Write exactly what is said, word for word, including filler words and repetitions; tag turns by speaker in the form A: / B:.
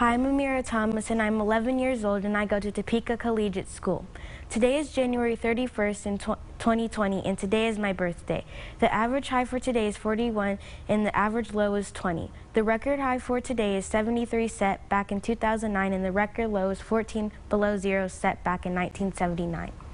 A: Hi, I'm Ameira Thomas, and I'm eleven years old, and I go to Topeka Collegiate School. Today is January thirty-first in twenty twenty, and today is my birthday. The average high for today is forty-one, and the average low is twenty. The record high for today is seventy-three, set back in two thousand nine, and the record low is fourteen below zero, set back in nineteen seventy-nine.